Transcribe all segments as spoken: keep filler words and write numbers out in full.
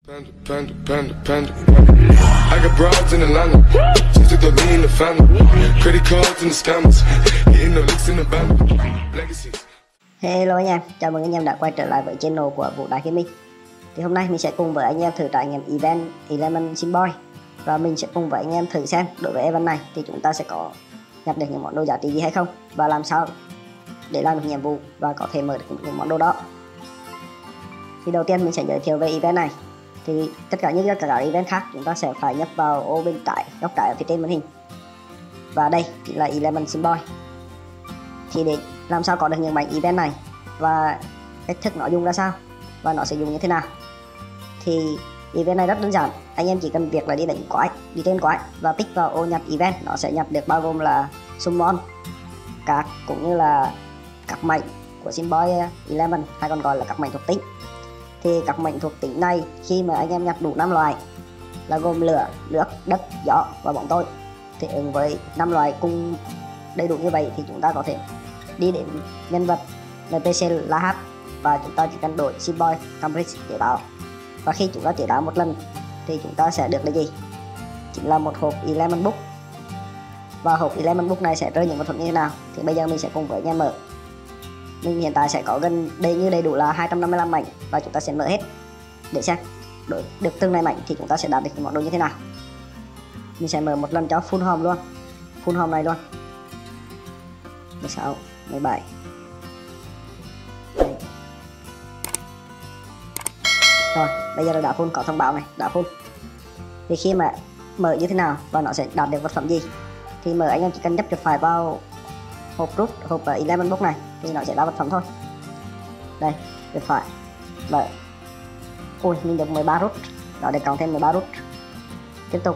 Panda, panda, panda, panda. I got broads in Atlanta, just to throw me in the family. Credit cards in the scammers, getting no licks in the band. Legacies. Hello anh em, chào mừng anh em đã quay trở lại với channel của Vũ Đại Gaming. Thì hôm nay mình sẽ cùng với anh em thử trải nghiệm event Element Symbol và mình sẽ cùng với anh em thử xem đối với event này thì chúng ta sẽ có nhặt được những món đồ giá trị gì hay không và làm sao để làm được nhiệm vụ và có thể mở được những món đồ đó. Thì đầu tiên mình sẽ giới thiệu về event này. Thì tất cả những các event khác chúng ta sẽ phải nhấp vào ô bên trái góc trái ở phía trên màn hình, và đây là Element Symbol. Thì để làm sao có được những bánh event này và cách thức nó dùng ra sao và nó sẽ dùng như thế nào, thì event này rất đơn giản. Anh em chỉ cần việc là đi đánh quái, đi trên quái và tích vào ô nhặt event, nó sẽ nhặt được bao gồm là summon, các cũng như là các mệnh của Symbol Element hay còn gọi là các mệnh thuộc tính. Thì các mệnh thuộc tính này khi mà anh em nhặt đủ năm loại là gồm lửa, nước, đất, gió và bóng tối, thì ứng với năm loại cùng đầy đủ như vậy thì chúng ta có thể đi đến nhân vật en pê xê La Hát và chúng ta chỉ cần đổi Symbol Complete chế tạo. Và khi chúng ta chế tạo một lần thì chúng ta sẽ được là gì? Chính là một hộp Element Book. Và hộp Element Book này sẽ rơi những vật phẩm như thế nào thì bây giờ mình sẽ cùng với anh em mở. Mình hiện tại sẽ có gần đây như đầy đủ là hai trăm năm mươi lăm mảnh và chúng ta sẽ mở hết để xem đổi được từng này mảnh thì chúng ta sẽ đạt được những món đồ như thế nào. Mình sẽ mở một lần cho full home luôn, full home này luôn. mười sáu, mười bảy. Đây. Rồi, bây giờ là đã full, có thông báo này, đã full. Thì khi mà mở như thế nào và nó sẽ đạt được vật phẩm gì thì mở anh em chỉ cần nhấp chuột phải vào hộp rút, hộp Element Book này thì nó sẽ ra vật phẩm thôi. Đây, chuột phải mở. Ui, mình được mười ba rút, nó để cộng thêm mười ba rút. Tiếp tục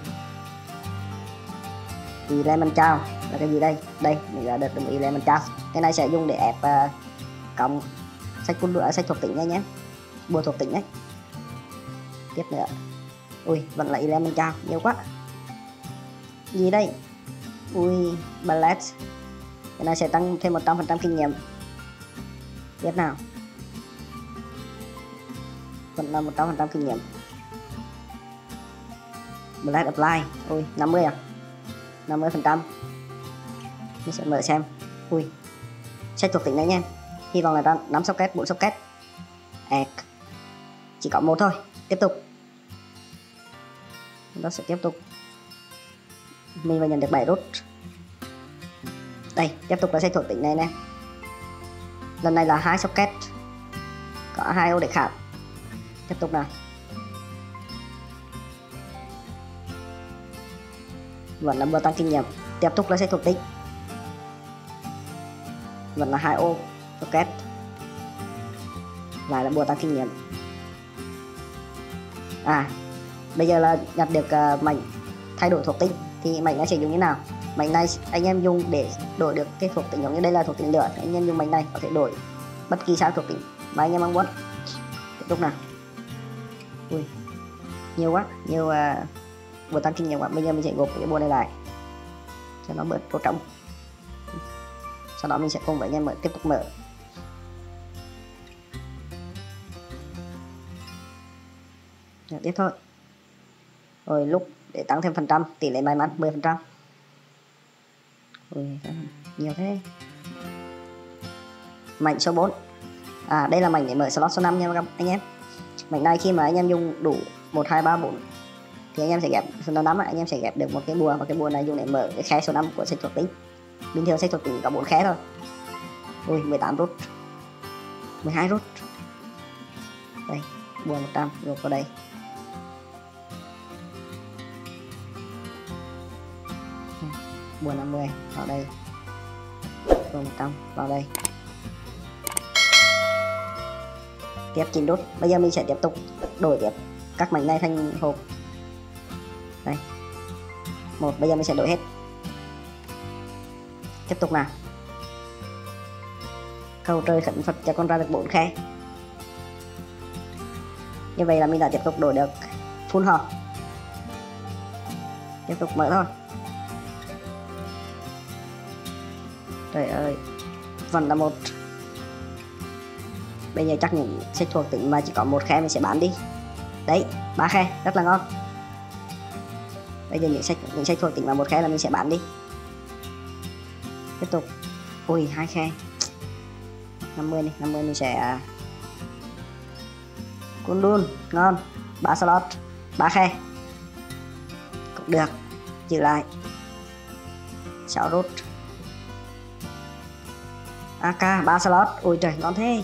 Element Chao là cái gì đây? Đây, mình đã được một Element Chao. Cái này sẽ dùng để ép uh, cộng sách quân lửa, sách thuộc tính nha nhé, bùa thuộc tính đấy. Tiếp nữa, ui vẫn là Element Chao, nhiều quá. Gì đây? Ui, ballet. Cái này sẽ tăng thêm một trăm phần trăm kinh nghiệm. Tiếp nào, vẫn là một trăm phần trăm kinh nghiệm. Ballet apply, ui năm mươi à, năm mươi phần trăm. Mình sẽ mở xem. Ui, sách thuộc tính này nha, hy vọng là ra năm socket, bốn socket. Egg chỉ có một thôi. Tiếp tục, chúng ta sẽ tiếp tục. Mình phải nhận được bảy rút. Đây, tiếp tục là sách thuộc tính này nè. Lần này là hai socket, có hai ô để khảm. Tiếp tục nào. Vẫn là bùa tăng kinh nghiệm. Tiếp tục là sách thuộc tính, vẫn là hai ô socket, lại là bùa tăng kinh nghiệm. À, bây giờ là nhặt được uh, mảnh thay đổi thuộc tính. Thì mảnh này sẽ dùng như nào? Mảnh này anh em dùng để đổi được cái thuộc tính, giống như đây là thuộc tính lửa, anh em dùng mảnh này có thể đổi bất kỳ sao thuộc tính mà anh em mong muốn. Tiếp tục nào. Ui, nhiều quá, nhiều uh, bùa tăng kinh nghiệm quá. Bây giờ mình sẽ gộp cái bùa này lại cho nó bớt chỗ trống. Sau đó mình sẽ cùng với anh em mở, tiếp tục mở. Rồi, tiếp thôi. Rồi lúc để tăng thêm phần trăm, tỷ lệ may mắn mười phần trăm. Ui, nhiều thế. Mảnh số bốn. À, đây là mảnh để mở slot số năm nha các anh em. Mảnh này khi mà anh em dùng đủ một, hai, ba, bốn thì anh em sẽ ghép số năm, anh em sẽ ghép được một cái bùa, và cái bùa này dùng để mở cái khe số năm của sách thuộc tính. Bình thường sách thuộc tính có bốn khe thôi. Ui, mười tám rút, mười hai rút. Đây, bùa một trăm gộp vào đây. Bùa năm mươi vào đây, bùa một trăm vào đây. Tiếp chín rút. Bây giờ mình sẽ tiếp tục đổi tiếp các mảnh này thành hộp. Đây, một, bây giờ mình sẽ đổi hết. Tiếp tục nào. Cầu trời khẩn Phật cho con ra được bốn khe. Như vậy là mình đã tiếp tục đổi được full hộp. Tiếp tục mở thôi. Trời ơi, vẫn là một. Bây giờ chắc những sách thuộc tính mà chỉ có một khe mình sẽ bán đi. Đấy, ba khe, rất là ngon. Bây giờ những sách những sách thuộc tính vào một khe là mình sẽ bán đi. Tiếp tục. Ui, hai khe. năm mươi này, năm mươi mình sẽ Cún đun, ngon. ba slot, ba khe. Cũng được, giữ lại. sáu rút. a ca ba slot, ui trời ngon thế.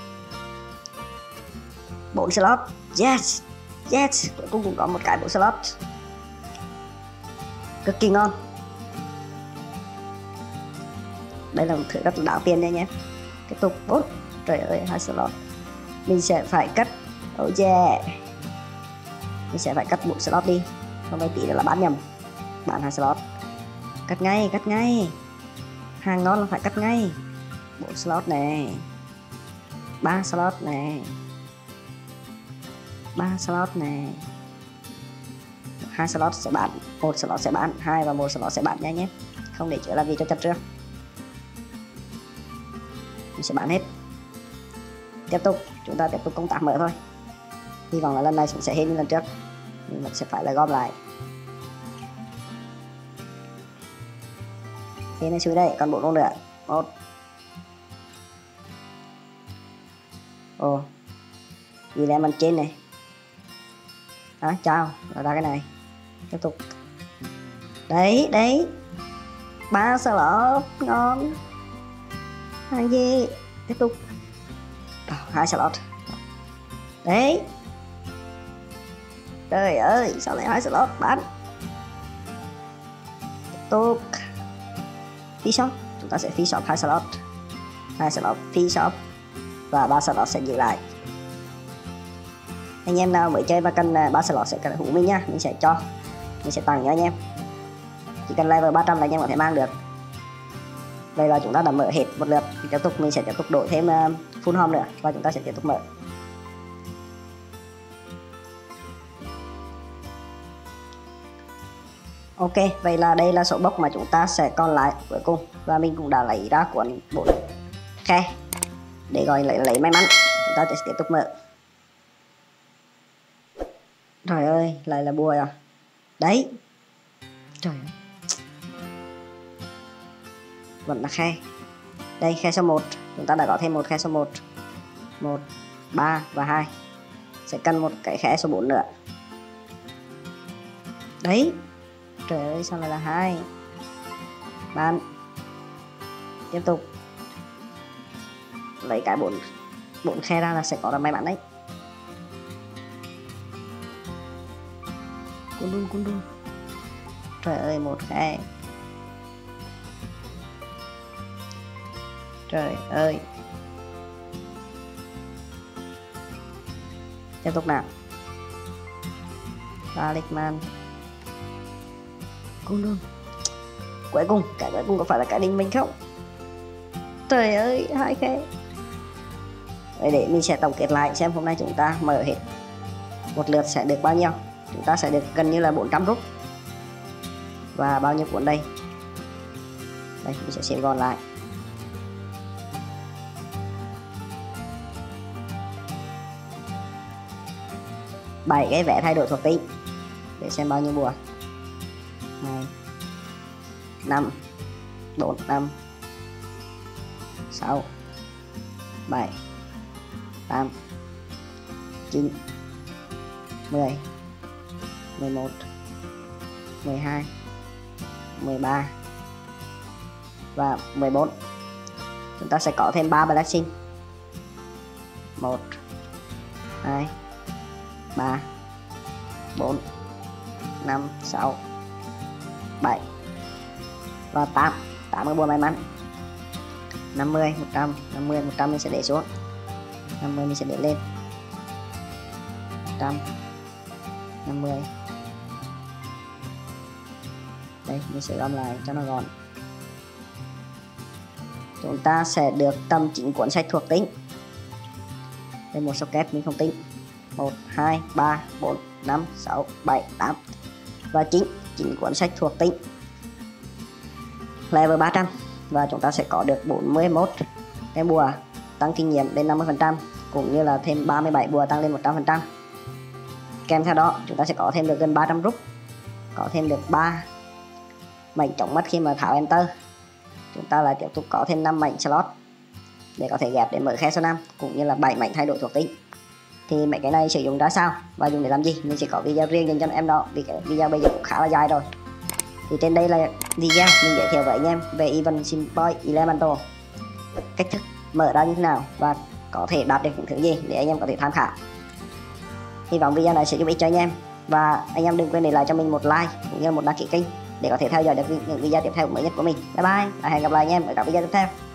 bốn slot, yes, yes, cuối cùng cũng có một cái bốn slot. Cực kỳ ngon. Đây là một thứ rất là đáng tiền nha nhé. Tiếp tục bốn, trời ơi hai slot. Mình sẽ phải cắt, oh yeah. Mình sẽ phải cắt một slot đi, không phải tí nữa là bán nhầm. Bán hai slot. Cắt ngay, cắt ngay. Hàng ngon là phải cắt ngay. bốn slot này, ba slot này, ba slot này, hai slot sẽ bán, một slot sẽ bán, hai và một slot sẽ bán nha nhé. Không để chữa làm gì cho chặt trước. Mình sẽ bán hết. Tiếp tục, chúng ta tiếp tục công tác mở thôi. Hy vọng là lần này cũng sẽ hết như lần trước, nhưng mà sẽ phải là gom lại. Thế này xuống đây, còn bốn con nữa. Một. Ồ, gì đây mình trên này. Đó, chào, rồi ra cái này. Tiếp tục. Đấy, đấy. Ba slot, ngon. Hàng gì? Tiếp tục. Hai slot. Đấy. Trời ơi, sao lại hai slot bán. Tiếp tục. Phí shop, chúng ta sẽ phí shop hai slot. Hai slot phí shop và ba slot sẽ giữ lại. Anh em nào mới chơi và cần ba slot sẽ cần hú mình nha, mình sẽ cho, mình sẽ tặng cho anh em. Chỉ cần level ba trăm là anh em có thể mang được. Đây là chúng ta đã mở hết một lượt. Thì tiếp tục mình sẽ tiếp tục đổi thêm uh, full home nữa và chúng ta sẽ tiếp tục mở. Ok, vậy là đây là số bốc mà chúng ta sẽ còn lại cuối cùng. Và mình cũng đã lấy ra cuốn bốn khe để gọi lấy, lấy may mắn. Chúng ta sẽ tiếp tục mở. Trời ơi, lại là bùa à. Đấy. Trời ơi. Vẫn là khe. Đây, khe số một. Chúng ta đã có thêm một khe số một. một, ba và hai. Sẽ cần một cái khe số bốn nữa. Đấy. Trời ơi, sao lại là hai. Bạn. Tiếp tục. Lấy cái bốn bốn khe ra là sẽ có ra may mắn đấy. Cún đun, cún đun. Trời ơi, một khe. Trời ơi. Tiếp tục nào. Talisman. Cún đun. Cuối cùng, cái cuối cùng có phải là cái đinh mình không? Trời ơi, hai khe. Vậy để mình sẽ tổng kết lại xem hôm nay chúng ta mở hết một lượt sẽ được bao nhiêu. Chúng ta sẽ được gần như là bốn trăm rút. Và bao nhiêu cuốn đây? Đây, mình sẽ xem gọn lại. bảy cái vẽ thay đổi thuộc tính. Để xem bao nhiêu bùa. hai, năm, bốn, năm, sáu, bảy, tám, chín, mười, mười một, mười hai, mười ba và mười bốn. Chúng ta sẽ có thêm ba blessing. một, hai, ba, bốn, năm, sáu, bảy và tám. tám cái bùa may mắn. năm mươi, một trăm, năm mươi, một trăm mình sẽ để xuống. năm mươi mình sẽ để lên. một trăm, năm mươi. Đây, mình sẽ gom lại cho nó gọn. Chúng ta sẽ được tầm chín cuốn sách thuộc tính. Đây một socket mình không tính. một, hai, ba, bốn, năm, sáu, bảy, tám và chín. chín cuốn sách thuộc tính. Level ba trăm. Và chúng ta sẽ có được bốn mươi mốt cái bùa tăng kinh nghiệm lên năm mươi phần trăm, cũng như là thêm ba mươi bảy bùa tăng lên một trăm phần trăm. Kèm theo đó chúng ta sẽ có thêm được gần ba trăm rúp, có thêm được ba mảnh chống mất khi mà tháo enter. Chúng ta lại tiếp tục có thêm năm mảnh slot để có thể ghép để mở khe số năm, cũng như là bảy mảnh thay đổi thuộc tính. Thì mấy cái này sử dụng ra sao và dùng để làm gì mình sẽ có video riêng dành cho anh em đó, vì cái video bây giờ cũng khá là dài rồi. Thì trên đây là video mình giới thiệu với anh em về Event Simboy Elemental, cách thức mở ra như thế nào và có thể đạt được những thứ gì để anh em có thể tham khảo. Hy vọng video này sẽ giúp ích cho anh em, và anh em đừng quên để lại cho mình một like cũng như một đăng ký kênh để có thể theo dõi được những video tiếp theo mới nhất của mình. Bye bye và hẹn gặp lại anh em ở các video tiếp theo.